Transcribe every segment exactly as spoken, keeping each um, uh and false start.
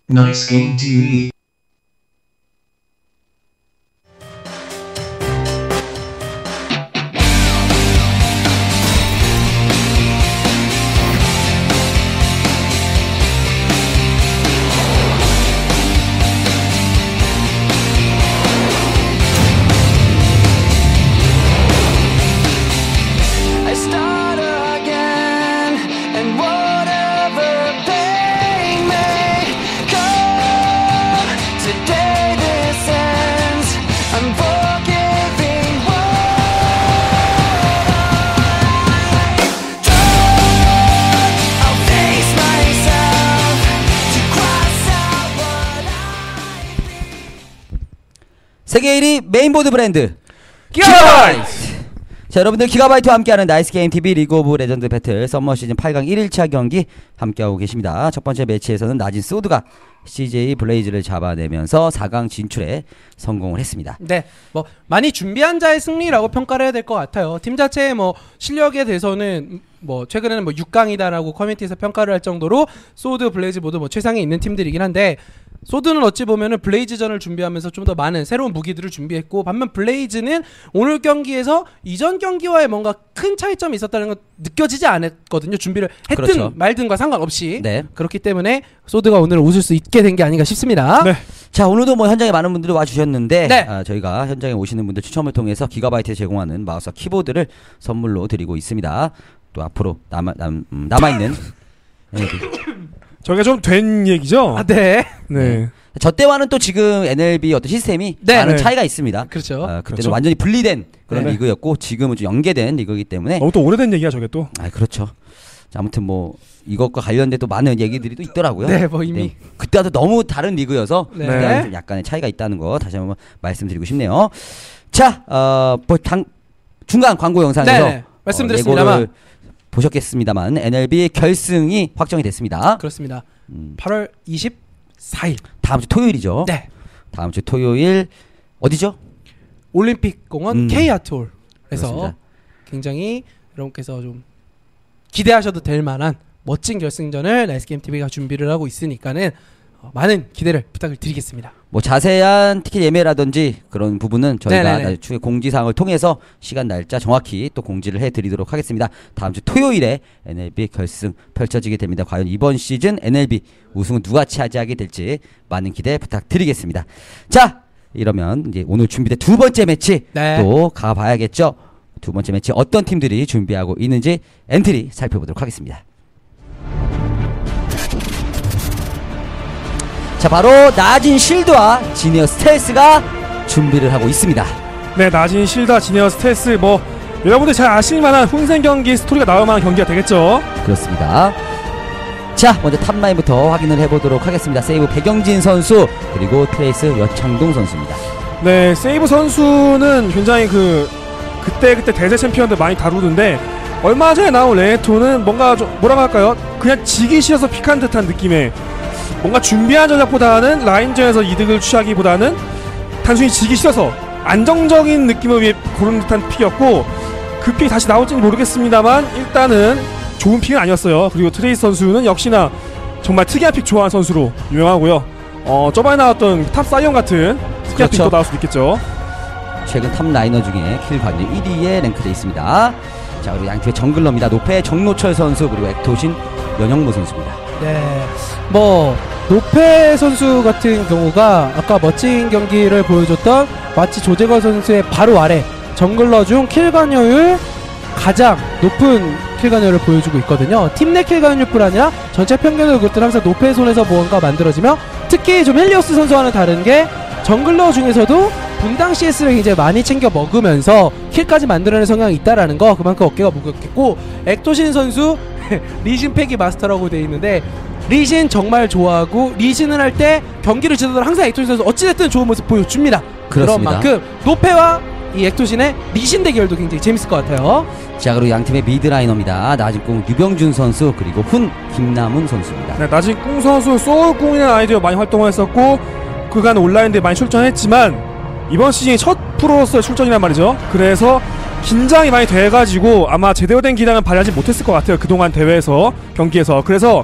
Nice Game 티비. 세계 일 위 메인보드 브랜드 기가바이트! 자, 여러분들 기가바이트와 함께하는 나이스게임티비 리그 오브 레전드 배틀 썸머 시즌 팔 강 일 일차 경기 함께하고 계십니다. 첫 번째 매치에서는 나진 소드가 씨제이 블레이즈를 잡아내면서 사 강 진출에 성공을 했습니다. 네, 뭐 많이 준비한 자의 승리라고 평가를 해야 될 것 같아요. 팀 자체의 뭐 실력에 대해서는 뭐 최근에는 뭐 육 강이다라고 커뮤니티에서 평가를 할 정도로 소드, 블레이즈 모두 뭐 최상에 있는 팀들이긴 한데, 소드는 어찌 보면은 블레이즈전을 준비하면서 좀 더 많은 새로운 무기들을 준비했고, 반면 블레이즈는 오늘 경기에서 이전 경기와의 뭔가 큰 차이점이 있었다는 건 느껴지지 않았거든요. 준비를 했든 그렇죠. 말든과 상관없이. 네. 그렇기 때문에 소드가 오늘 웃을 수 있게 된 게 아닌가 싶습니다. 네. 자, 오늘도 뭐 현장에 많은 분들이 와주셨는데, 네. 아, 저희가 현장에 오시는 분들 추첨을 통해서 기가바이트에 제공하는 마우스와 키보드를 선물로 드리고 있습니다. 또 앞으로 남아, 남, 음, 남아있는 저게 좀 된 얘기죠? 아, 네. 네. 저 때와는 또 지금 엔엘비 어떤 시스템이 네. 많은 네. 차이가 있습니다. 그렇죠. 어, 그때는 그렇죠. 완전히 분리된 그런 네. 리그였고, 지금은 좀 연계된 리그이기 때문에. 어, 또 오래된 얘기야 저게 또. 아, 그렇죠. 자, 아무튼 뭐 이것과 관련된 또 많은 얘기들이 또 있더라고요. 네, 뭐 이미 그때와도 너무 다른 리그여서 네. 그때는 좀 약간의 차이가 있다는 거 다시 한번 말씀드리고 싶네요. 자, 어, 뭐 당, 중간 광고 영상에서 네, 네. 말씀드렸습니다만. 어, 예고를 보셨겠습니다만 엔엘비 결승이 확정이 됐습니다. 그렇습니다. 음, 팔월 이십사일 다음 주 토요일이죠. 네. 다음 주 토요일 어디죠? 올림픽 공원 음. K아트홀에서 그렇습니다. 굉장히 여러분께서 좀 기대하셔도 될 만한 멋진 결승전을 나이스게임티비가 준비를 하고 있으니까는 어, 많은 기대를 부탁을 드리겠습니다. 뭐 자세한 티켓 예매라든지 그런 부분은 저희가 네네네. 나중에 공지사항을 통해서 시간 날짜 정확히 또 공지를 해드리도록 하겠습니다. 다음 주 토요일에 엔엘비 결승 펼쳐지게 됩니다. 과연 이번 시즌 엔엘비 우승은 누가 차지하게 될지 많은 기대 부탁드리겠습니다. 자, 이러면 이제 오늘 준비된 두 번째 매치 네. 또 가봐야겠죠. 두 번째 매치 어떤 팀들이 준비하고 있는지 엔트리 살펴보도록 하겠습니다. 자, 바로 나진 실드와 지니어 스텔스가 준비를 하고 있습니다. 네, 나진 실드, 지니어 스텔스, 뭐 여러분들 잘 아실 만한 혼생 경기 스토리가 나올 만한 경기가 되겠죠. 그렇습니다. 자, 먼저 탑라인부터 확인을 해보도록 하겠습니다. 세이브 백영진 선수, 그리고 트레이스 여창동 선수입니다. 네, 세이브 선수는 굉장히 그 그때 그때 대세 챔피언들 많이 다루는데, 얼마 전에 나온 레네토는 뭔가 좀 뭐라고 할까요? 그냥 지기 싫어서 픽한 듯한 느낌의, 뭔가 준비한 전략보다는 라인전에서 이득을 취하기보다는 단순히 지기 싫어서 안정적인 느낌을 위해 고른 듯한 픽이었고, 그 픽이 다시 나올지는 모르겠습니다만 일단은 좋은 픽은 아니었어요. 그리고 트레이스 선수는 역시나 정말 특이한 픽 좋아하는 선수로 유명하고요. 어, 저번에 나왔던 탑 사이언 같은 특이한 그렇죠. 픽도 나올 수도 있겠죠. 최근 탑 라이너 중에 킬 관련 일 위에 랭크되어 있습니다. 자, 그리고 양팀의 정글러입니다. 노페 정노철 선수, 그리고 액토신 연영모 선수입니다. 네. 뭐 노페 선수 같은 경우가 아까 멋진 경기를 보여줬던 마치 조재거 선수의 바로 아래 정글러 중 킬관여율 가장 높은 킬관여율을 보여주고 있거든요. 팀 내 킬관여율뿐 아니라 전체 평균을 볼 때 항상 노페 손에서 무언가 만들어지며, 특히 좀 헬리오스 선수와는 다른 게 정글러 중에서도 분당 씨에스를 굉장히 많이 챙겨 먹으면서 킬까지 만들어내는 성향이 있다라는 거, 그만큼 어깨가 무겁겠고, 액토신 선수 리신 패기 마스터라고 되어 있는데 리신 정말 좋아하고, 리신을 할 때 경기를 지도록 항상 액토신 선수 어찌됐든 좋은 모습 보여줍니다. 그렇습니다. 그런 만큼 노페와 이 액토신의 리신 대결도 굉장히 재밌을 것 같아요. 자, 그리고 양팀의 미드라이너입니다. 나진궁 유병준 선수, 그리고 훈 김남훈 선수입니다. 네, 나진궁 선수 소울궁이라는 아이디어 많이 활동을 했었고, 그간 온라인대에 많이 출전했지만 이번 시즌이 첫 프로로서의 출전이란 말이죠. 그래서 긴장이 많이 돼가지고 아마 제대로 된 기량을 발휘하지 못했을 것 같아요. 그동안 대회에서, 경기에서. 그래서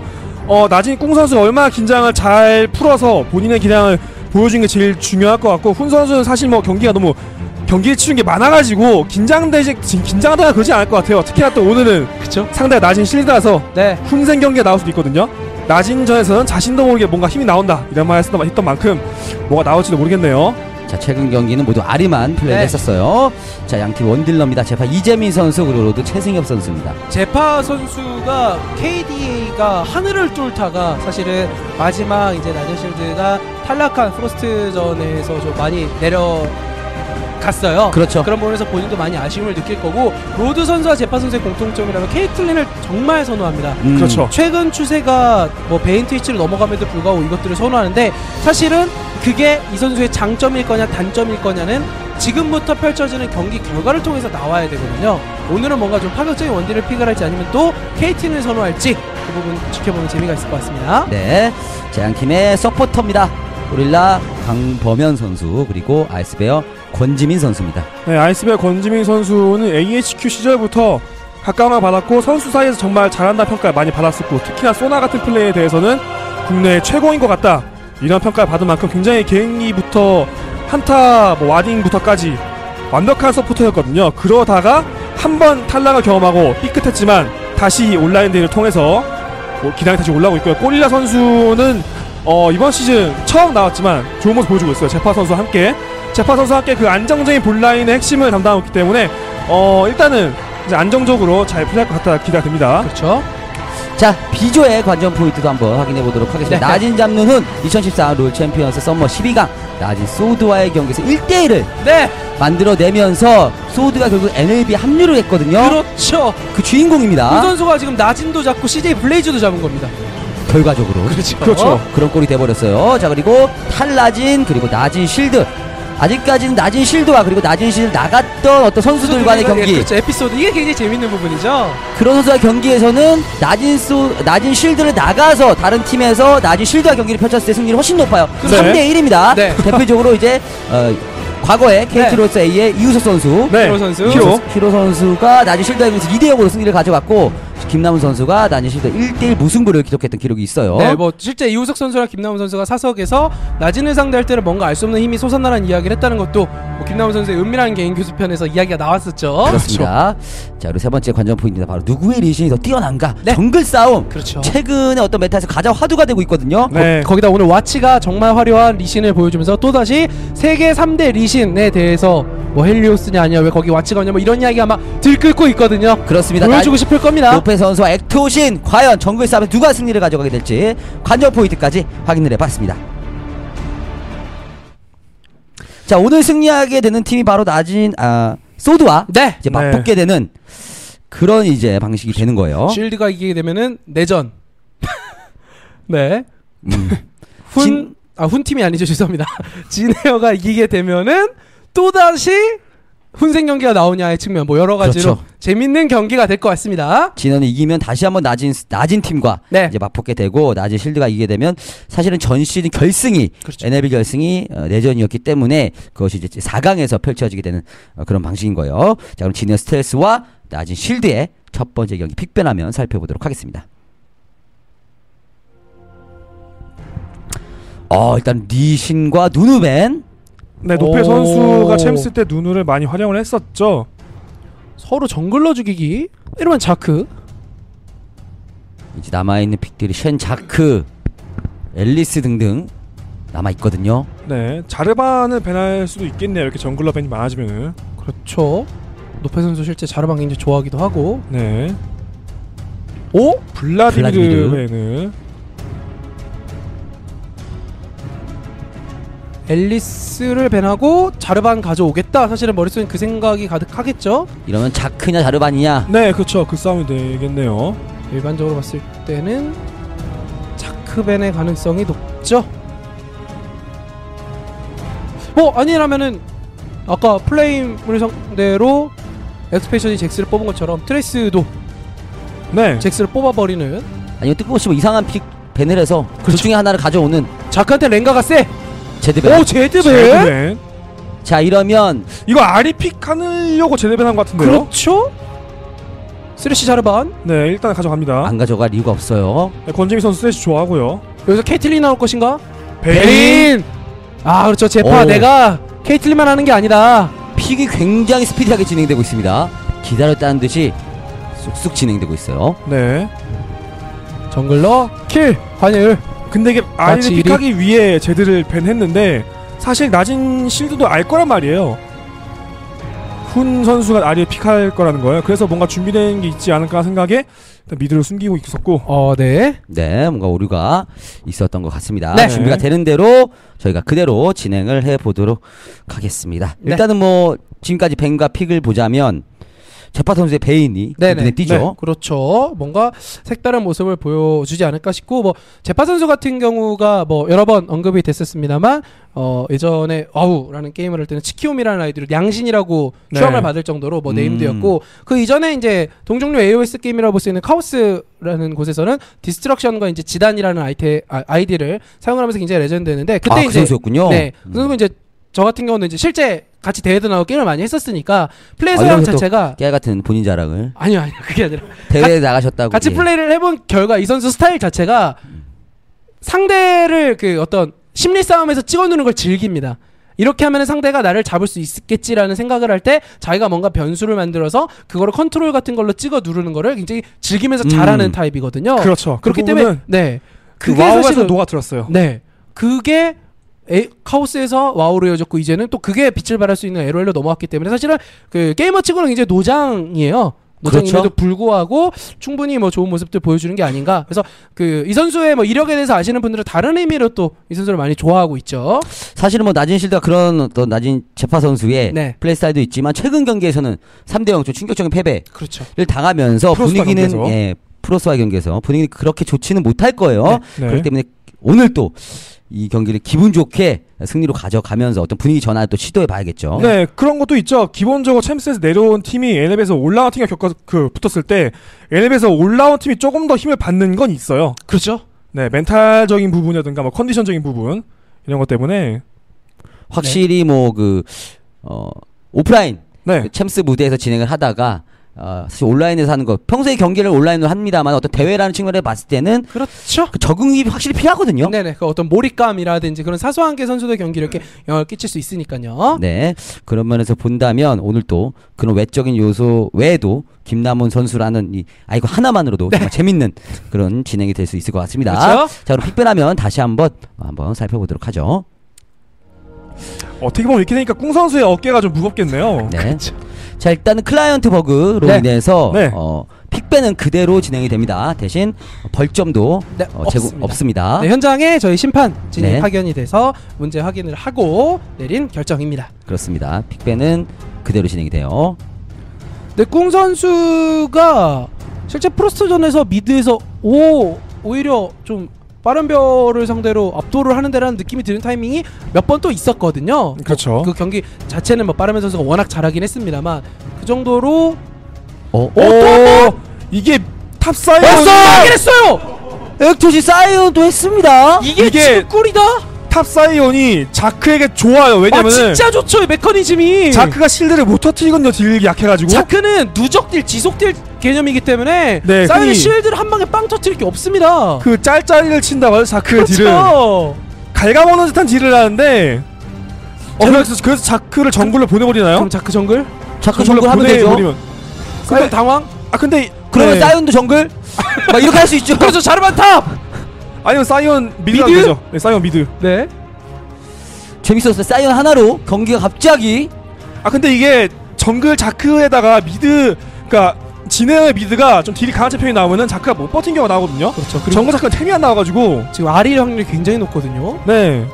어, 나진 꿍 선수가 얼마나 긴장을 잘 풀어서 본인의 기량을 보여준 게 제일 중요할 것 같고, 훈 선수는 사실 뭐 경기가 너무 경기에 치른 게 많아가지고 긴장되지 긴장하다가 그러지 않을 것 같아요. 특히나 또 오늘은 그쵸? 상대가 낮은 실드라서 네. 훈생 경기가 나올 수도 있거든요. 낮은 전에서는 자신도 모르게 뭔가 힘이 나온다 이런 말 했던, 했던 만큼 뭐가 나올지도 모르겠네요. 자, 최근 경기는 모두 아리만 플레이를 네. 했었어요. 자, 양팀 원딜러입니다. 제파 이재민 선수 그리고 로드 최승엽 선수입니다. 제파 선수가 케이디에이가 하늘을 뚫다가 사실은 마지막 이제 나저실드가 탈락한 프로스트전에서 좀 많이 내려 갔어요. 그렇죠. 그런 부분에서 본인도 많이 아쉬움을 느낄 거고, 로드 선수와 제파 선수의 공통점이라면 케이틀린을 정말 선호합니다. 음. 그렇죠. 최근 추세가 뭐 베인 트위치를 넘어감에도 불구하고 이것들을 선호하는데, 사실은 그게 이 선수의 장점일 거냐 단점일 거냐는 지금부터 펼쳐지는 경기 결과를 통해서 나와야 되거든요. 오늘은 뭔가 좀 파격적인 원딜을 픽을 할지 아니면 또 케이틴을 선호할지 그 부분 지켜보는 재미가 있을 것 같습니다. 네, 자, 양팀의 서포터입니다. 고릴라 강범현 선수 그리고 아이스베어 권지민 선수입니다. 네, 아이스베어 권지민 선수는 에이에이치큐 시절부터 각광을 받았고 선수 사이에서 정말 잘한다 평가를 많이 받았었고, 특히나 소나 같은 플레이에 대해서는 국내 최고인 것 같다 이런 평가를 받은 만큼 굉장히 개인기부터 한타 뭐 와딩부터까지 완벽한 서포터였거든요. 그러다가 한 번 탈락을 경험하고 삐끗했지만 다시 온라인 대회를 통해서 뭐 기량이 다시 올라오고 있고요. 꼬릴라 선수는 어, 이번 시즌 처음 나왔지만 좋은 모습 보여주고 있어요. 제파 선수와 함께 제파 선수와 함께 그 안정적인 본라인의 핵심을 담당하고 있기 때문에 어, 일단은 이제 안정적으로 잘 플레이할 것 같다 기대가 됩니다. 그렇죠. 자, B조의 관전 포인트도 한번 확인해 보도록 하겠습니다. 네. 나진 잡는 훈 이천십사 롤 챔피언스 썸머 십이 강 나진 소드와의 경기에서 일 대 일을 네. 만들어내면서 소드가 결국 엔엘비 합류를 했거든요. 그렇죠. 그 주인공입니다. 그 선수가 지금 나진도 잡고 씨제이 블레이즈도 잡은 겁니다. 결과적으로 그렇죠. 그렇죠. 그런 꼴이 돼버렸어요. 자, 그리고 탈나진 그리고 나진 실드, 아직까지는 나진 실드와 그리고 나진 실드 나갔던 어떤 선수들 간의 경기, 예, 그렇죠. 에피소드 이게 굉장히 재밌는 부분이죠. 그런 선수와 경기에서는 나진 소, 나진 실드를 나가서 다른 팀에서 나진 실드와 경기를 펼쳤을 때 승률이 훨씬 높아요. 네. 삼 대 일입니다. 네. 대표적으로 이제 어, 과거에 케이티로스 A의 이우석 선수, 네. 히로 선수. 히로. 히로 선수가 나진 실드와 경기에서 이 대 영으로 승리를 가져갔고, 김남훈 선수가 나진 실드 일 대 일 무승부를 기록했던 기록이 있어요. 네, 뭐 실제 이우석 선수랑 김남훈 선수가 사석에서 나진을 상대할 때는 뭔가 알 수 없는 힘이 솟아나라는 이야기를 했다는 것도 뭐 김남훈 선수의 은밀한 개인 교수편에서 이야기가 나왔었죠. 그렇습니다. 자, 그리고 세 번째 관전 포인트는 바로 누구의 리신이 더 뛰어난가? 네. 정글 싸움. 그렇죠. 최근에 어떤 메타에서 가장 화두가 되고 있거든요. 네. 거, 거기다 오늘 와치가 정말 화려한 리신을 보여주면서 또다시 세계 삼 대 리신에 대해서 뭐 헬리오스냐 아니야 왜 거기 와치가 오냐 뭐 이런 이야기가 막 들끓고 있거든요. 그렇습니다. 보여주고 싶을 겁니다. 노페 선수와 액토신, 과연 정글 싸움에 누가 승리를 가져가게 될지 관전 포인트까지 확인을 해봤습니다. 자, 오늘 승리하게 되는 팀이 바로 나진 아 소드와 네. 이제 맞붙게 되는 그런 이제 방식이 되는 거예요. 쉴드가 이기게 되면은 내전. 네. 음. 훈, 진- 아, 훈 팀이 아니죠. 죄송합니다. 진에어가 이기게 되면은 또다시 훈생 경기가 나오냐의 측면 뭐 여러 가지로 그렇죠. 재밌는 경기가 될 것 같습니다. 진원이 이기면 다시 한번 낮은 낮은 팀과 네. 이제 맞붙게 되고, 낮은 실드가 이기게 되면 사실은 전 시즌 결승이 그렇죠. 엔엘비 결승이 어, 내전이었기 때문에 그것이 이제 사 강에서 펼쳐지게 되는 어, 그런 방식인 거예요. 자, 그럼 진원 스텔스와 낮은 실드의 첫 번째 경기 픽변하면 살펴보도록 하겠습니다. 어, 일단 리신과 누누벤. 네, 노페 오. 선수가 챔스 때 누누를 많이 활용을 했었죠. 서로 정글러 죽이기. 이러면 자크. 이제 남아있는 픽들이 쉔 자크, 앨리스 등등 남아있거든요. 네, 자르반을 밴할 수도 있겠네요. 이렇게 정글러 밴이 많아지면은. 그렇죠. 노페 선수 실제 자르방 굉장히 좋아하기도 하고. 네. 오? 블라디미르 블라디미르. 밴을. 앨리스를 밴하고 자르반 가져오겠다. 사실은 머릿속엔 그 생각이 가득하겠죠. 이러면 자크냐 자르반이냐. 네, 그렇죠. 그 싸움이 되겠네요. 일반적으로 봤을 때는 자크벤의 가능성이 높죠. 뭐 아니라면은 아까 플레임을 상대로 엑스페이션이 잭스를 뽑은 것처럼 트레이스도 네. 잭스를 뽑아버리는. 아니면 뜬금없이 뭐 이상한 픽 밴을 해서 둘 그렇죠. 중에 하나를 가져오는 자크한테 랭가가 세. 제드벤. 오 제드벤. 제드벤. 자, 이러면 이거 아리픽 하려고 제드벤 한 것 같은데요. 그렇죠. 쓰레쉬 자르반. 네, 일단 가져갑니다. 안 가져갈 이유가 없어요. 네, 권재미 선수 스레시 좋아하고요. 여기서 케이틀린 나올 것인가? 베인. 아 그렇죠. 제파 오. 내가 케이틀린만 하는 게 아니다. 픽이 굉장히 스피디하게 진행되고 있습니다. 기다렸다는 듯이 쑥쑥 진행되고 있어요. 네. 정글러 킬 환율. 근데 이게 마치 아리를 일이- 픽하기 위해 제드를 밴했는데 사실 낮은 실드도 알 거란 말이에요. 훈 선수가 아리를 픽할 거라는 거예요. 그래서 뭔가 준비된 게 있지 않을까 생각에 일단 미드를 숨기고 있었고. 어 네. 네, 뭔가 오류가 있었던 것 같습니다. 네. 준비가 되는 대로 저희가 그대로 진행을 해보도록 하겠습니다. 네. 일단은 뭐 지금까지 벤과 픽을 보자면 제파 선수의 베인이 네네. 눈에 띄죠. 네, 그렇죠. 뭔가 색다른 모습을 보여주지 않을까 싶고 뭐 제파 선수 같은 경우가 뭐 여러 번 언급이 됐었습니다만 어 예전에 어우라는 게임을 할 때는 치키오미라는 아이디로 양신이라고 네. 추앙을 받을 정도로 뭐 음. 네임드였고 그 이전에 이제 동종류 에이오에스 게임이라고 볼 수 있는 카오스라는 곳에서는 디스트럭션과 이제 지단이라는 아이테 아, 아이디를 사용하면서 굉장히 레전드였는데 그때 아, 이제 그 선수였군요. 네, 음. 그 선수가 이제 저 같은 경우는 이제 실제 같이 대회도 나오고 게임을 많이 했었으니까 플레이 아, 성향 이러면서 또 자체가 깨알 같은 본인 자랑을 아니요 아니요 그게 아니라 대회에 나가셨다고. 같이 예. 플레이를 해본 결과 이 선수 스타일 자체가 상대를 그 어떤 심리 싸움에서 찍어 누르는 걸 즐깁니다. 이렇게 하면 상대가 나를 잡을 수 있겠지라는 생각을 할 때 자기가 뭔가 변수를 만들어서 그거를 컨트롤 같은 걸로 찍어 누르는 거를 굉장히 즐기면서 음. 잘하는 타입이거든요. 그렇죠. 그렇기 그 때문에 부분은 네 그 그게 와우에서 사실은 녹아들었어요. 네 그게 에, 카오스에서 와우로 이어졌고 이제는 또 그게 빛을 발할 수 있는 엘오엘로 넘어왔기 때문에 사실은 그 게이머 치고는 굉장히 노장이에요. 노장임에도 그렇죠. 불구하고 충분히 뭐 좋은 모습들 보여주는 게 아닌가. 그래서 그 이 선수의 뭐 이력에 대해서 아시는 분들은 다른 의미로 또 이 선수를 많이 좋아하고 있죠. 사실은 뭐 낮은 실드가 그런 어떤 낮은 제파 선수의 네. 플레이 스타일도 있지만 최근 경기에서는 삼 대 영 좀 충격적인 패배를 그렇죠. 당하면서 프로스와 분위기는 경기에서. 예, 프로스와의 경기에서 분위기는 그렇게 좋지는 못할 거예요. 네. 그렇기 때문에 오늘 또 이 경기를 기분 좋게 승리로 가져가면서 어떤 분위기 전환을 또 시도해 봐야겠죠. 네, 그런 것도 있죠. 기본적으로 챔스에서 내려온 팀이 엘에프에서 올라온 팀과 겪어 그 붙었을 때 엘에프에서 올라온 팀이 조금 더 힘을 받는 건 있어요. 그렇죠. 네, 멘탈적인 부분이라든가 뭐 컨디션적인 부분 이런 것 때문에 확실히 뭐 그 어, 오프라인 네, 그 챔스 무대에서 진행을 하다가 어, 사실 온라인에서 하는 거 평소에 경기를 온라인으로 합니다만 어떤 대회라는 측면에 봤을 때는 그렇죠. 그 적응이 확실히 필요하거든요. 네네. 그 어떤 몰입감이라든지 그런 사소한 게 선수들 경기를 이렇게 영향을 끼칠 수 있으니까요. 네, 그런 면에서 본다면 오늘 또 그런 외적인 요소 외에도 김남훈 선수라는 이 아이고 하나만으로도 정말 재밌는 그런 진행이 될 수 있을 것 같습니다. 네. 그렇죠? 자, 그럼 픽변하면 다시 한번 한번 살펴보도록 하죠. 어떻게 보면 이렇게 되니까 꿍 선수의 어깨가 좀 무겁겠네요. 네. 자, 일단은 클라이언트 버그로 네. 인해서 네. 어, 픽밴은 그대로 진행이 됩니다. 대신 벌점도 네, 어, 제공 없습니다. 없습니다. 네, 현장에 저희 심판진이 네. 파견이 돼서 문제 확인을 하고 내린 결정입니다. 그렇습니다. 픽밴은 그대로 진행이 돼요. 네, 꿍 선수가 실제 프로스트전에서 미드에서 오 오히려 좀 빠른 별을 상대로 압도를 하는 데라는 느낌이 드는 타이밍이 몇 번 또 있었거든요. 그렇죠. 그 경기 자체는 뭐 빠르면 선수가 워낙 잘하긴 했습니다만 그 정도로 어, 오, 이게 탑사이언 하긴 했어요. 액토시 사이언도 했습니다. 이게, 이게 지금 꿀이다. 탑사이언이 자크에게 좋아요. 아 왜냐면은 진짜 좋죠 이 메커니즘이. 자크가 실드를 못 터뜨리거든요. 딜이 약해가지고. 자크는 누적딜 지속딜 개념이기 때문에 네, 사이언이 흔히 실드를 한 방에 빵 터뜨릴 게 없습니다. 그 짤짤이를 친다고 하죠. 자크의 딜을 그렇죠. 갉아먹는 듯한 딜을 하는데. 어, 그래서, 그래서 자크를 정글로 보내버리나요? 그럼 자크 정글? 자크 정글 하면 되죠. 보내버리면. 그럼 당황? 아 근데 그러면 네. 사이언도 정글? 막 이렇게 할 수 있죠. 그래서 자르반 탑! 아니면 사이언 미드가 미드? 되죠. 네, 사이언 미드. 네. 재밌었어요. 사이언 하나로 경기가 갑자기 아 근데 이게 정글 자크에다가 미드, 그러니까 진해의 미드가 좀 딜이 강한 챔피언이 나오면은 자크가 못 버틴 경우가 나오거든요. 그렇죠. 그리고 정글 자크는 템이 안 나와가지고. 지금 아리 확률이 굉장히 높거든요. 네.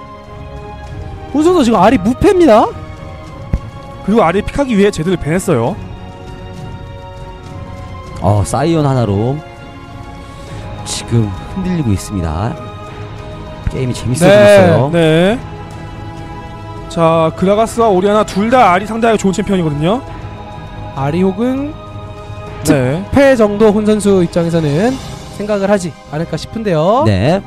본선도 지금 아리 무패입니다. 그리고 아리 픽하기 위해 제드를 밴했어요. 어, 사이언 하나로 지금 흔들리고 있습니다. 게임이 재밌어졌어요. 네. 자, 그라가스와 오리아나 둘 다 아리 상대하기 좋은 챔피언이거든요. 아리 혹은 네. 패 정도 혼 선수 입장에서는 생각을 하지 않을까 싶은데요. 네.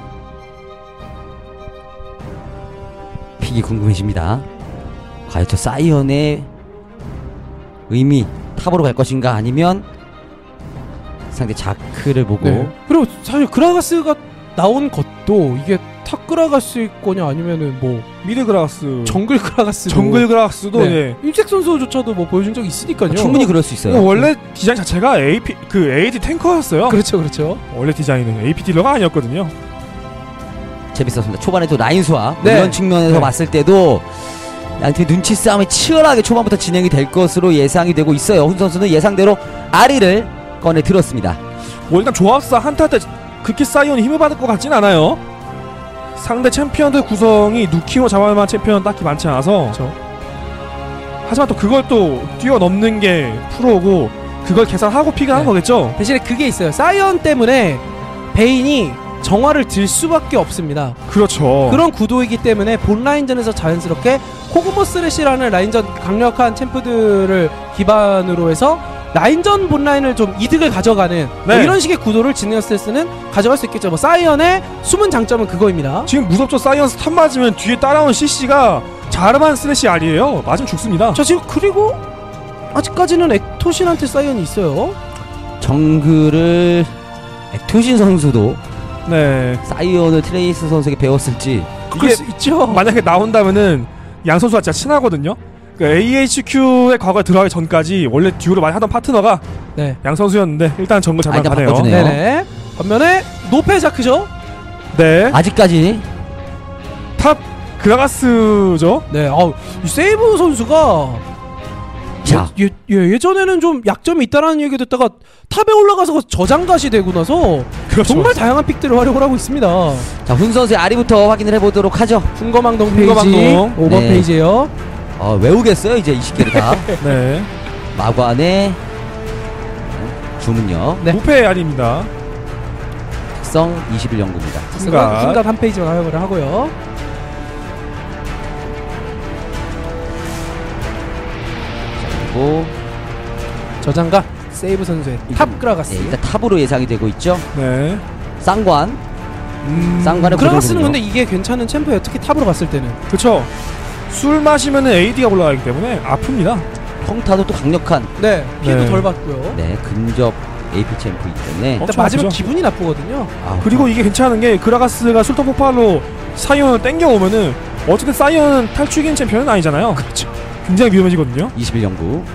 픽이 궁금해집니다. 과연 저 사이언의 의미 탑으로 갈 것인가 아니면 상대 자크를 보고 네. 그리고 사실 그라가스가 나온 것도 이게 탑 그라가스일 거냐 아니면은 뭐 미드 그라가스, 정글 그라가스 정글 그라가스도 네. 예. 일색 선수조차도 뭐 보여준 적이 있으니까요. 충분히 그럴 수 있어요. 어, 원래 디자인 자체가 에이피 그 에이디 탱커였어요. 그렇죠, 그렇죠. 원래 디자인은 에이피 딜러가 아니었거든요. 재밌었습니다. 초반에 또 라인 수와 네. 이런 측면에서 네. 봤을 때도 양팀의 눈치 싸움이 치열하게 초반부터 진행이 될 것으로 예상이 되고 있어요. 훈 선수는 예상대로 아리를 꺼내 들었습니다. 뭐 일단 조합사 한타 때 그렇게 사이온이 힘을 받을 것 같진 않아요. 상대 챔피언들 구성이 누키모 자발만 챔피언 딱히 많지 않아서. 그렇죠. 하지만 또 그걸 또 뛰어넘는 게 프로고 그걸 계산하고 픽을 한 네. 거겠죠. 대신에 그게 있어요. 사이언 때문에 베인이 정화를 들 수밖에 없습니다. 그렇죠. 그런 구도이기 때문에 본 라인전에서 자연스럽게 코그모 스레시라는 라인전 강력한 챔프들을 기반으로 해서 라인전 본 라인을 좀 이득을 가져가는 뭐 네. 이런 식의 구도를 지니어스는 가져갈 수 있겠죠. 뭐 사이언의 숨은 장점은 그거입니다. 지금 무섭죠. 사이언스 탑 맞으면 뒤에 따라온 씨씨가 자르반 스레시 알이에요. 맞으면 죽습니다. 자 지금 그리고 아직까지는 액토신한테 사이언이 있어요. 정글을 액토신 선수도 네. 사이언을 트레이스 선수에게 배웠을지 그럴 이게 수 있죠. 만약에 나온다면은 양 선수가 진짜 친하거든요. 그 에이에이치큐의 과거에 들어가기 전까지 원래 듀오를 많이 하던 파트너가 네. 양 선수였는데 일단 정글 아, 잘만 일단 가네요. 바꿔주네요. 네네. 반면에 노페 자크죠. 네. 아직까지 탑 그라가스죠. 네. 아우 이 세이브 선수가 자 예, 예, 예전에는 좀 약점이 있다라는 얘기 듣다가 탑에 올라가서 저장갓이 되고 나서 그렇죠. 정말 다양한 픽들을 활용을 하고 있습니다. 자, 훈 선수의 아리부터 확인을 해보도록 하죠. 훈거망동 페이지 훈거망동. 오 번 네. 페이지에요. 어, 외우겠어요 이제 이십 개를 다. 네. 마관의 주문력 네. 무패 아닙니다. 특성 이십일 연구입니다. 순간. 순간 한 페이지만 활용을 하고요. 그리고 저장갓 세이브 선수의 탑 그라가스. 네, 일단 탑으로 예상이 되고 있죠. 네. 쌍관 음. 쌍관의 그라가스는 고정군요. 근데 이게 괜찮은 챔프예요. 특히 탑으로 갔을 때는. 그렇죠. 술 마시면은 에이디가 올라가기 때문에 아픕니다. 평타도 또 강력한 네. 피해도 네. 덜 받고요. 네 근접 에이피 챔프이기 때문에 어? 일단 맞으면 아프죠. 기분이 나쁘거든요. 아, 그리고 이게 괜찮은 게 그라가스가 술통 폭발로 사이언을 땡겨오면은 어쨌든 사이언은 탈출긴 챔피언은 아니잖아요. 그렇죠. 굉장히 위험해지거든요. 이십일 연구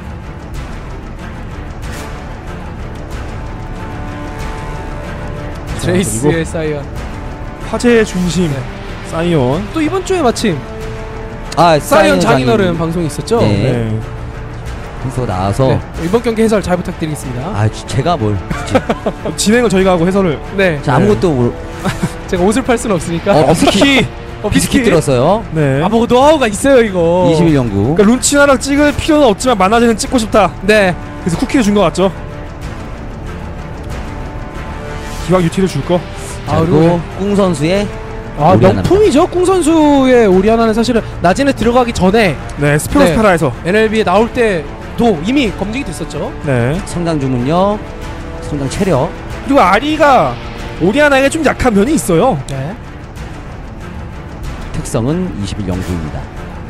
트레이스의 사이언. 화제의 중심 네. 사이언. 또 이번 주에 마침 아 사이언 장인어른 방송이 있었죠. 네. 네. 선수가 나와서 네. 이번 경기 해설 잘 부탁드리겠습니다. 아 지- 제가 뭘 굳이. 진행을 저희가 하고 해설을. 네. 자, 아무것도 모르 제가 옷을 팔 수는 없으니까. 어, 비스키. 어, 비스킷 들었어요. 네. 아, 뭐 노하우가 있어요, 이거. 이십일 연구 그러니까 룬치나랑 찍을 필요는 없지만 만화제는 찍고 싶다. 네. 그래서 쿠키를 준 것 같죠. 기왕 유티를 줄 거. 자, 아, 그리고 그리고 꿍 선수의 아, 오리아나입니다. 명품이죠. cung 선수의 오리아나는 사실은 낮에는 들어가기 전에 네. 스페로스타라에서. 엔엘비에 나올 때도 이미 검증이 됐었죠. 네. 성장 주문력, 성장 체력, 그리고 아리가 오리아나에게 좀 약한 면이 있어요. 네. 특성은 이십일 연구입니다.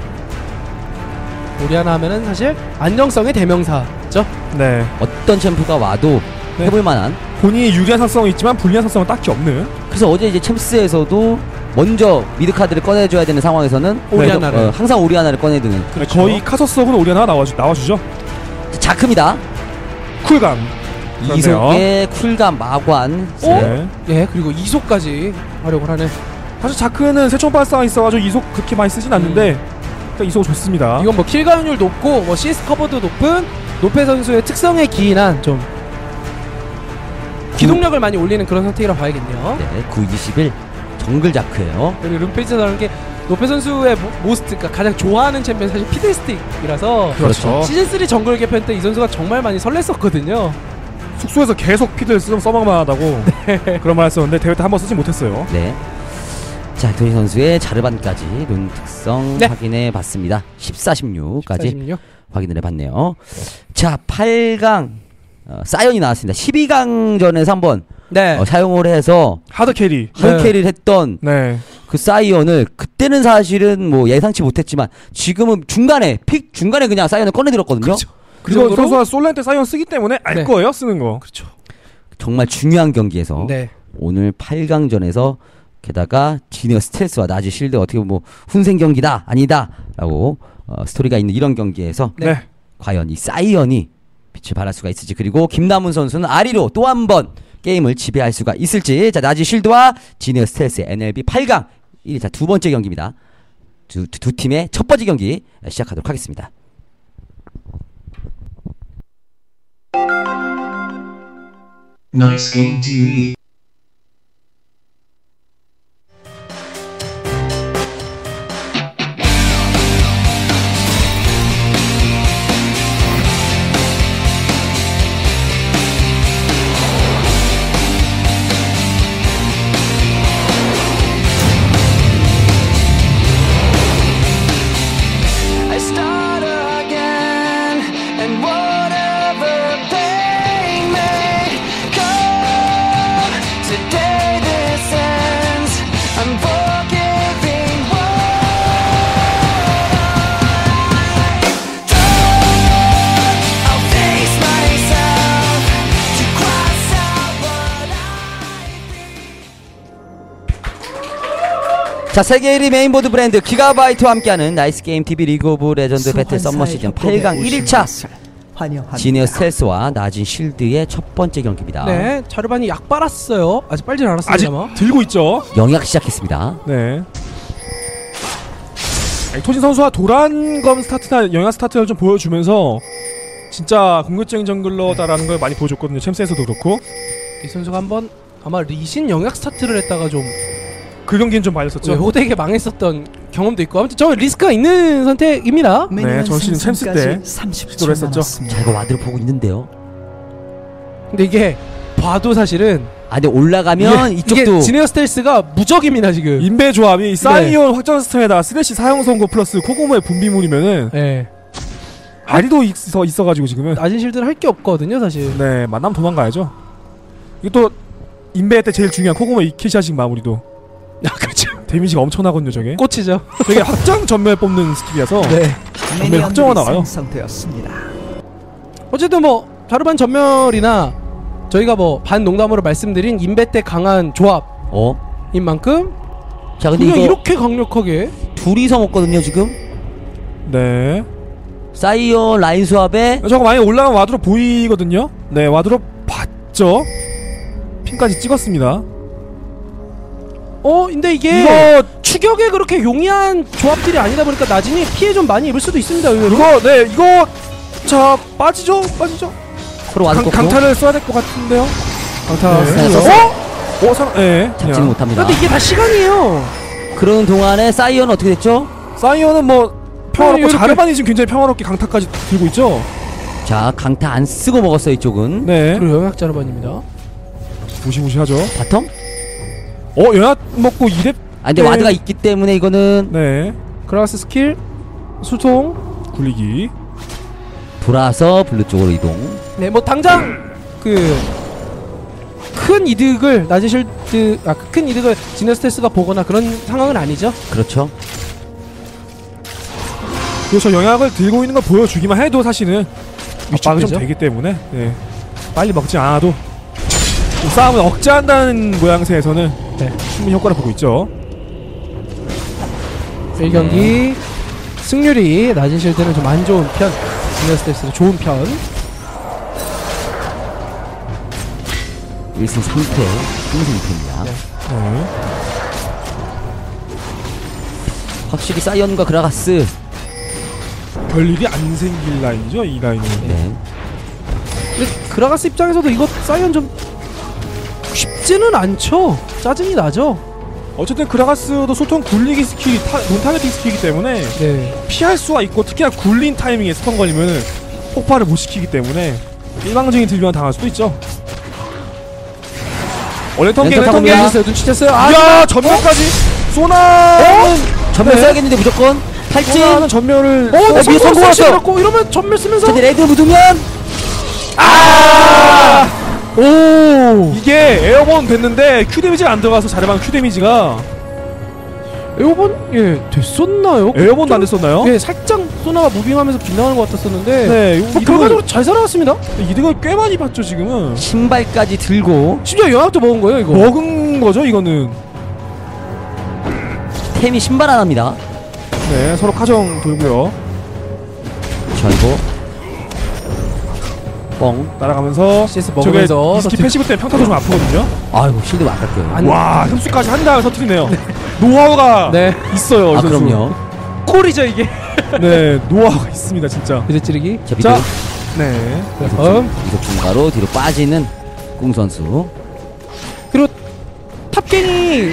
오리아나 하면은 사실 안정성의 대명사죠. 네. 어떤 챔프가 와도 네. 해볼 만한. 본인이 유리한 상성은 있지만 불리한 상성은 딱히 없는. 그래서 어제 이제 챔스에서도 먼저 미드 카드를 꺼내줘야 되는 상황에서는 오리아나를. 어, 항상 오리아나를 꺼내드는 그렇죠. 거의 카서스하고는 오리아나가 나와주, 나와주죠. 자크입니다. 쿨감. 이속의 쿨감 마관. 어? 네. 예, 그리고 이속까지 활용을 하는. 사실 자크는 세총 발사가 있어가지고 이속 그렇게 많이 쓰진 않는데 일단 이속 좋습니다. 이건 뭐 킬가율 높고 뭐 씨에스 커버도 높은 노페 선수의 특성에 기인한 좀 기동력을 많이 올리는 그런 선택이라고 봐야겠네요. 네, 구 이십일 정글 자크예요. 그리고 룸페이스라는 게 노페 선수의 모, 모스트, 그러니까 가장 좋아하는 챔피언 사실 피드스틱이라서 그렇죠. 시즌 쓰리 정글 개편 때 이 선수가 정말 많이 설렜었거든요. 숙소에서 계속 피드를 쓰, 써먹만 하다고 그런 말 했었는데 대회 때 한 번 쓰지 못했어요. 네. 자, 도니 선수의 자르반까지 룬 특성 네. 확인해 봤습니다. 십사, 십육까지 사십육. 확인을 해봤네요. 자, 팔 강 어, 사이언이 나왔습니다. 십이 강전에서 한번 네. 어, 사용을 해서 하드 캐리. 하드캐리를 했던 네. 그 사이언을 그때는 사실은 뭐 예상치 못했지만 지금은 중간에 픽 중간에 그냥 사이언을 꺼내들었거든요. 그렇죠. 그 그리고 정도로? 선수가 솔렌 때 사이언 쓰기 때문에 알 네. 거예요 쓰는 거. 그렇죠. 정말 중요한 경기에서 네. 오늘 팔 강전에서 게다가 지니어 스텔스와 나지 실드 어떻게 보면 뭐 훈생 경기다 아니다 라고 어, 스토리가 있는 이런 경기에서 네. 과연 이 사이언이 빛을 발할 수가 있을지, 그리고 김남훈 선수는 아리로 또 한 번 게임을 지배할 수가 있을지. 자, 나지 실드와 지니어 스텔스의 엔엘비 팔 강 일 위차 두 번째 경기입니다. 두, 두, 두 팀의 첫 번째 경기 시작하도록 하겠습니다. Nice Game 티비. I start again, and whatever pain may come, today this ends. I'm forgiving what I've done. I'll face myself to cross out what I 자, 세계 일 위 메인보드 브랜드 기가바이트와 함께하는 나이스 게임 티비 리그 오브 레전드 배틀 썸머 시즌 팔 강 일 일차 지니어 스텔스와 나진 실드의 첫 번째 경기입니다. 네, 자르반이 약 빨았어요. 아직 빨진 아직 않았습니다만. 들고 있죠. 영약 시작했습니다. 네. 아니, 토진 선수와 도란검 스타트나 영야 스타트를 좀 보여주면서 진짜 공격적인 정글러다라는 걸 많이 보여줬거든요. 챔스에서도 그렇고 이 선수가 한번 아마 리신 영약 스타트를 했다가 좀 그 경기는 좀 말렸었죠. 네, 호되게 망했었던 경험도 있고, 아무튼 저 리스크가 있는 선택입니다. 네, 저 시즌 챔스 때 시도를 했었죠. 자, 이거 와드를 보고 있는데요. 근데 이게 봐도 사실은 아, 근데 올라가면 이게, 이쪽도 이게 지니어 스텔스가 무적입니다 지금. 인베 조합이 사이온 확장 시스템에다가 슬래시 사용 선고 플러스 코고모의 분비물이면은 네. 아리도 있어 있어가지고 지금은 낮은 실드를 할 게 없거든요 사실. 네 만나면 도망가야죠. 이게 또 인베 때 제일 중요한 코고모 이키샤식 마무리도 아 그렇죠. 데미지가 엄청나거든요. 저게 꽂히죠. 되게 확장 전멸 뽑는 스킬이라서 네. 전멸 확정화 나와요. 어쨌든 뭐 자르반 전멸이나 저희가 뭐 반농담으로 말씀드린 인베 때 강한 조합인 어? 만큼 자, 근데 그냥 이거 이렇게 강력하게 둘이서 먹거든요, 지금. 네. 사이언 라인 수합에 저거 많이 올라간 와드로 보이거든요. 네 와드로 봤죠. 핀까지 찍었습니다. 어 근데 이게 이거 추격에 그렇게 용이한 조합들이 아니다 보니까 나진이 피해 좀 많이 입을 수도 있습니다. 의외로. 이거 네 이거 자 빠지죠 빠지죠. 서로 와드 강, 꺾고 강타를 써야 될 것 같은데요. 강타 네. 쓰고요. 어? 어? 상, 예. 잡지는 못합니다. 근데 이게 다 시간이에요. 그러는 동안에 사이언 어떻게 됐죠? 사이언은 뭐 평화롭고 이렇게. 자르반이 지금 굉장히 평화롭게 강타까지 들고 있죠. 자, 강타 안 쓰고 먹었어요, 이쪽은. 네. 그리고 영약 자르반입니다. 무시무시하죠. 바텀? 어 연합 먹고 이렙. 아, 근데 네. 와드가 있기 때문에 이거는 네. 그라가스 스킬 수통. 굴리기. 돌아서 블루 쪽으로 이동. 네, 뭐 당장 그 큰 이득을 나진 실드 아 큰 이득을 지니어 스텔스가 보거나 그런 상황은 아니죠. 그렇죠. 그래서 영약을 들고 있는 걸 보여주기만 해도 사실은 압박이 좀 위축되죠? 되기 때문에 네. 빨리 먹지 않아도 좀 싸움을 억제한다는 모양새에서는 네. 충분히 효과를 보고 있죠. 일 경기 승률이 나진 실드는 좀 안 좋은 편, 지니어 스텔스는 좋은 편. 일 승 삼 패, 삼 승 이 패입니다. 네. 네. 확실히 사이언과 그라가스. 별일이 안 생길 라인이죠 이 라인은. 네. 근데 그라가스 입장에서도 이거 사이언 좀 쉽지는 않죠. 짜증이 나죠. 어쨌든 그라가스도 소통 굴리기 스킬이 타, 논타겟팅 스킬이기 때문에 네. 피할 수가 있고 특히나 굴린 타이밍에 스턴 걸리면 폭발을 못 시키기 때문에 일방적인 딜교환 당할 수도 있죠. 원래 턴게 왼쪽 턴게 타고입니다. 눈치챘어요. 눈치챘어요. 아, 야 전면까지 쏘나. 전멸 네. 써야겠는데 무조건. 탈진. 쏘나는 전멸을. 어, 어, 성공 성공했어. 성공했고 이러면 전멸 쓰면서 근데 레드 묻으면 아! 오! 이게 에어본 됐는데 Q 데미지가 안 들어가서 자르반 Q 데미지가 에어본 예 됐었나요? 에어본도 안 좀- 됐었나요? 예 살짝 소나가 무빙하면서 빗나가는 것 같았었는데 네, 뭐 이득을- 결과적으로 잘 살아났습니다. 이득을 꽤 많이 봤죠 지금은. 신발까지 들고 심지어 영향도 먹은 거예요 이거. 먹은 거죠 이거는. 템이 신발 하나입니다. 네, 서로 카정 돌고요. 자 이거 뻥. 날아가면서 씨에스 저게 먹으면서 이스키 터뜨리- 패시브 때문에 평타도 좀 아프거든요. 아이고 실드 안 깎여요. 안- 와, 흡수까지 한 다음에 터뜨리네요. 노하우가 네. 있어요. 이 아 선수. 그럼요. 꼴이죠 이게. 네, 노하우가 있습니다 진짜. 이제 찌르기. 자 미드 자, 네. 다음 이속 중가로 뒤로 빠지는 꿍 선수. 그리고 탑갱이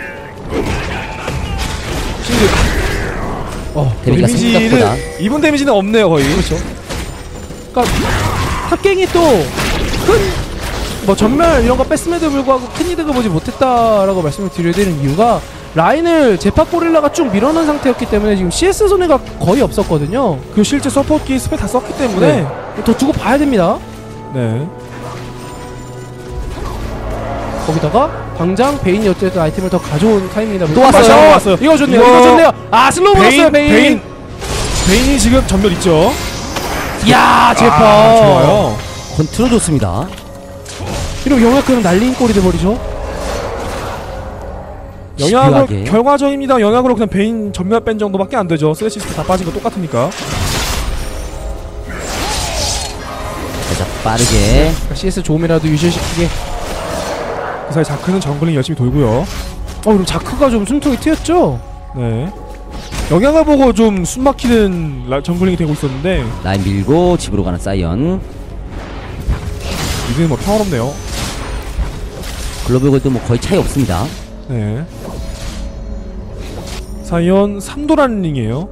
어 데미지가 생각보다. 데미지는 이분 데미지는 없네요 거의. 그렇죠. 그러니까 탑갱이 또 큰 뭐 전멸 이런 거 뺐음에도 불구하고 큰 이득을 보지 못했다라고 말씀을 드려야 되는 이유가 라인을 제팍 고릴라가 쭉 밀어넣은 상태였기 때문에 지금 씨에스 손해가 거의 없었거든요. 그 실제 서포트기 스펙 다 썼기 때문에. 네. 더 두고 봐야 됩니다. 네. 거기다가 당장 베인이 어쨌든 아이템을 더 가져온 타임입니다. 또 왔어요. 아, 왔어요. 이거 좋네요. 이거 이거 좋네요. 아 슬로우 먹었어요 베인. 베인. 베인이 지금 전멸 있죠. 이야 제파. 아, 좋아요. 컨트롤 좋습니다. 이러면 영역은 날린 꼴이 돼버리죠. 영향으로 집요하게. 결과적입니다. 영향으로 그냥 베인 전멸 뺀 정도밖에 안 되죠. 슬래시 스킬 다 빠진 거 똑같으니까. 살짝 빠르게. 씨에스 조금이라도 유지시키게. 그 사이 자크는 정글링 열심히 돌고요. 어 그럼 자크가 좀 숨통이 트였죠? 네. 영향을 보고 좀 숨막히는 라- 정글링이 되고 있었는데 라인 밀고 집으로 가는 사이언. 이제는 뭐 평화롭네요. 글로벌 골드 뭐 거의 차이 없습니다. 네. 사이언 삼도라는 링이에요.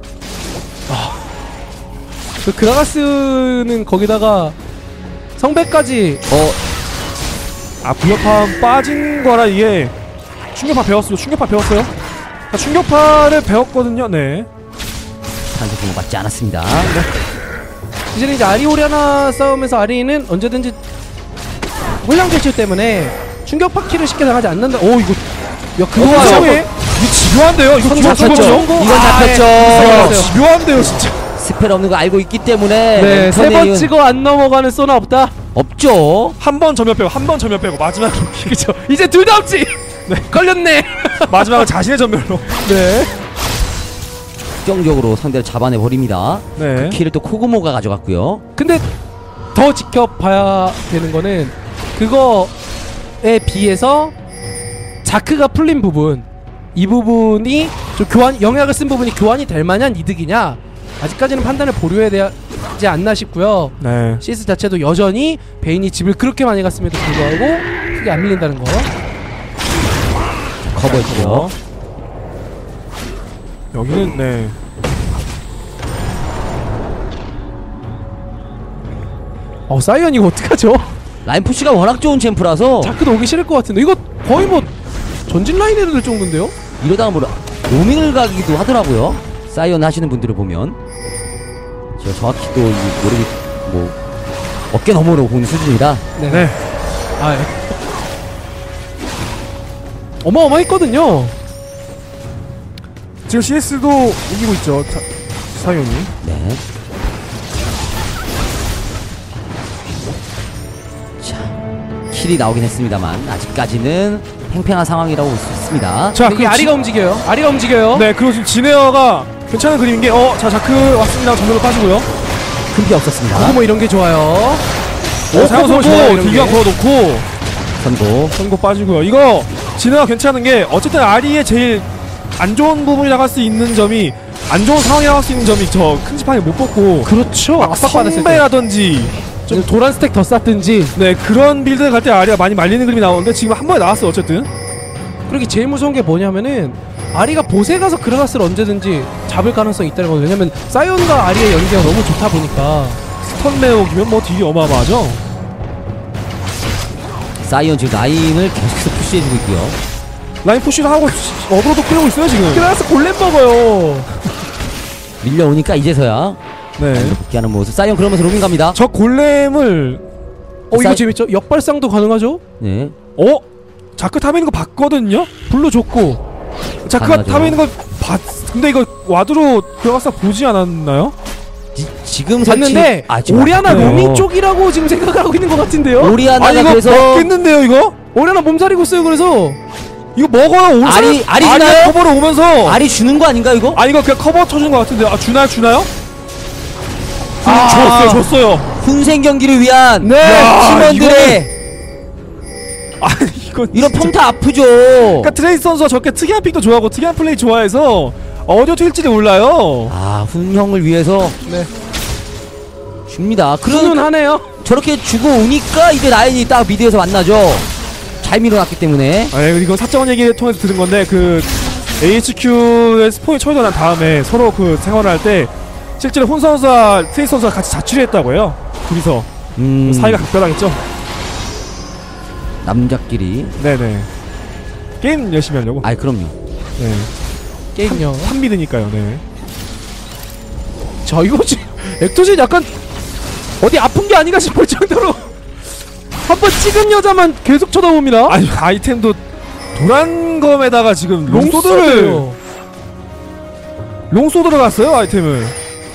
그 그라가스는 거기다가 성배까지 어 아, 부역함 빠진 거라 이게 충격파 배웠어요. 충격파 배웠어요. 자, 충격파를 배웠거든요. 네. 한대 공을 맞지 않았습니다. 이제는 이제 아리오리아나 싸움에서 아리는 언제든지 홀량 대치 때문에 충격 파키를 쉽게 당하지 않는다. 오 이거 야 그거 어, 와요. 이게 집요한데요. 이거 손 죽어 잡혔죠? 죽어. 이건 잡혔죠. 아, 집요한데요, 진짜. 스펠 없는 거 알고 있기 때문에 네, 세 번 턴에 찍어 안 넘어가는 소나 없다. 없죠. 한 번 전멸 빼고 한 번 전멸 빼고 마지막 그렇죠. 이제 둘 다 없지. 네, 걸렸네. 마지막은 자신의 전멸로. 네. 특정적으로 상대를 잡아내 버립니다. 네. 키를 또 코그모가 가져갔고요. 근데 더 지켜봐야 되는 거는 그거에 비해서 자크가 풀린 부분, 이 부분이 좀 교환 영향을 쓴 부분이 교환이 될 만한 이득이냐 아직까지는 판단을 보류해야 되지 않나 싶고요. 네. 씨에스 자체도 여전히 베인이 집을 그렇게 많이 갔음에도 불구하고 크게 안 밀린다는 거. 커버했고요. 여기는 네. 어 사이언 이거 어떡하죠? 라인 푸시가 워낙 좋은 챔프라서 자크도 오기 싫을 것 같은데 이거 거의 뭐 전진 라인에도 될 정도인데요? 이러다가 뭐 로밍을 가기도 하더라고요. 사이언 하시는 분들을 보면 제가 정확히 또 모르겠 뭐 어깨 너머로 보는 수준이라. 네. 네. 아, 예. 어마어마했거든요. 지금 씨에스도 이기고 있죠. 자, 사이언이. 네. 자, 킬이 나오긴 했습니다만 아직까지는 팽팽한 상황이라고 볼 수 있습니다. 자, 이게 그럼 아리가 움직여요. 아리가 움직여요. 네, 그리고 지금 지네어가 괜찮은 그림인 게, 어, 자, 자크 왔습니다. 전멸로 빠지고요. 큰 피 없었습니다. 뭐 이런 게 좋아요. 오, 사용 좋아요, 선고, 이런 기가 게. 걸어놓고, 선고. 선고 빠지고요. 이거, 지네어가 괜찮은 게, 어쨌든 아리의 제일 안 좋은 부분이라고 할 수 있는 점이, 안 좋은 상황이라고 할 수 있는 점이 저 큰 지팡이 못 뽑고, 그렇죠. 압박받았을 때. 성배라든지, 좀 도란 스택 더 쌌든지. 네, 그런 빌드 갈 때 아리가 많이 말리는 그림이 나오는데, 지금 한 번에 나왔어요, 어쨌든. 그렇게 제일 무서운 게 뭐냐면은 아리가 보세 가서 그라가스를 언제든지 잡을 가능성이 있다는 거예요. 왜냐면 사이언과 아리의 연계가 너무 좋다 보니까. 스턴 매혹이면 뭐 딜이 어마어마하죠. 사이언 지금 라인을 계속해서 푸시해주고 있고요. 라인 푸시를 하고, 어그로도 끌고 있어요, 지금. 그라가스 골렘 먹어요. 밀려오니까 이제서야 네. 복귀하는 모습. 사이언 그러면서 로밍 갑니다. 저 골렘을, 어 이거 사이- 재밌죠? 역발상도 가능하죠? 네. 어? 자크 탑에 있는 거 봤거든요? 불러 줬고. 자크가 가능하죠. 탑에 있는 거 봤, 근데 이거 와드로 들어가서 보지 않았나요? 지, 지금 봤는데 설치- 아, 지금 오리아나 맞네요. 로밍 쪽이라고 지금 생각을 하고 있는 것 같은데요. 오리아나가 아 이거 그래서 먹겠는데요 이거? 오리아나 몸살이고 있어요. 그래서 이거 먹어요 오사? 알이- 알이 알이 주나요? 커버로 오면서 알이 주는 거 아닌가 이거? 아 이거 그냥 커버 쳐준 것 같은데 아 주나요 주나요? 아, 아. 줬어요 줬어요. 훈생 경기를 위한 네. 야, 팀원들의 아 이건 이런 진짜- 평타 아프죠. 그러니까 트레이스 선수가 저렇게 특이한 픽도 좋아하고 특이한 플레이 좋아해서 어디로 튈지를 몰라요. 아 훈형을 위해서 네. 줍니다. 그런 훈훈하네요. 저렇게 주고 오니까 이제 라인이 딱 미드에서 만나죠. 잘 밀어놨기 때문에. 아 이거 사적인 얘기 통해서 들은 건데 그 에이에이치큐의 스포이 처리가 난 다음에 서로 그 생활을 할 때 실제로 혼 선수와 트레이스 선수가 같이 자취를 했다고 해요. 둘이서 음, 사이가 각별하겠죠. 남자끼리. 네네. 게임 열심히 하려고. 아이 그럼요. 네. 게임요. 탐미드니까요. 네. 자 이거 지금 액토진 약간 어디 아픈 게 아닌가 싶을 정도로 한번 찍은 여자만 계속 쳐다봅니다. 아니 아이템도 도란검에다가 지금 롱소드를 롱소드예요. 롱소드를 갔어요 아이템을.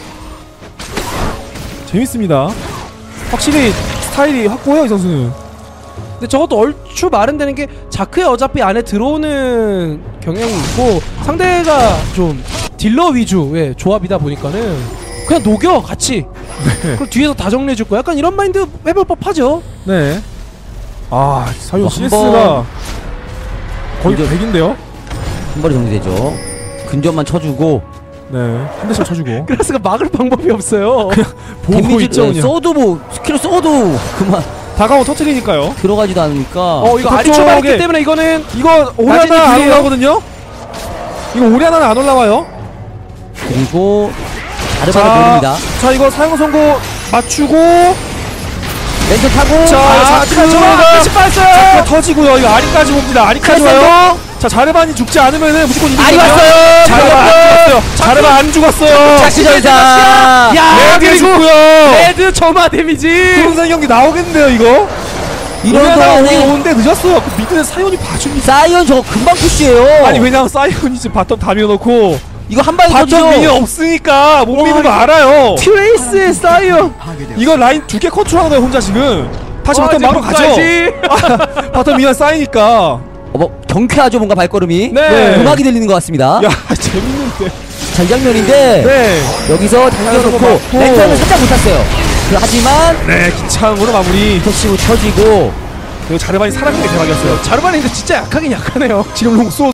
재밌습니다. 확실히 스타일이 확고해요 이 선수는. 근데 저것도 얼추 마련되는 게 자크에 어차피 안에 들어오는 경향이 있고 상대가 좀 딜러 위주의 조합이다 보니까는 그냥 녹여 같이. 그럼 뒤에서 다 정리해줄 거야. 약간 이런 마인드 해볼 법하죠. 네. 아 사유 뭐 씨에스가 한번 거의 이제- 백인데요. 한 번에 정리되죠. 근접만 쳐주고 네. 한 대씩 쳐주고 그래서 막을 방법이 없어요. 보고 데미지 있죠 그냥. 써도 뭐 스킬을 써도 그만 다가오 터트리니까요. 들어가지도 않으니까. 어 이거 아리 그쪽에- 출발했기 때문에 이거는 이거 오리아나 안 그래요. 올라오거든요. 이거 오리아나는 안 올라와요. 그리고 자르바를 자, 노립니다. 자 이거 사용 선고 맞추고 렌즈 타고. 자, 아, 자크가 끝이 자크가 빠졌어요. 터지고요. 이거 아리까지 옵니다. 아리까지 크레센도. 와요. 자 자르반이 죽지 않으면은 무조건 이기거든요. 아리 왔어요. 자르반 안 죽었어요. 자르반 안 죽었어요. 자크 전사. 야 레드 그리고 죽고요. 레드 점화 데미지. 동상 경기 나오겠는데요 이거. 이런 오리아나 동안에 오는데 늦었어요. 그 미드는 사이온이 봐줍니다. 사이언 저거 금방 푸시해요. 아니 왜냐면 사이온이 지금 바텀 다 밀어놓고 이거 한 방에 바텀 터지죠. 민이 없으니까 못 와, 미는 거 이거- 알아요. 트레이스의 사이언. 이거 라인 두 개 컨트롤하는 거예요 혼자 지금. 다시 와, 바텀 이제 막으러 가죠. 끝까지. 바텀 미가 쌓이니까. 어, 뭐 경쾌하죠 뭔가 발걸음이. 네. 음악이 들리는 것 같습니다. 야 재밌는데. 잘 장면인데 네. 여기서 당겨놓고 맞고. 렌터는 살짝 못 탔어요. 그, 하지만 네 기창으로 마무리. 터치고 터지고 그리고 자르반이 살아가는 게 대박이었어요. 자르반이 근데 진짜 약하긴 약하네요. 지금 롱소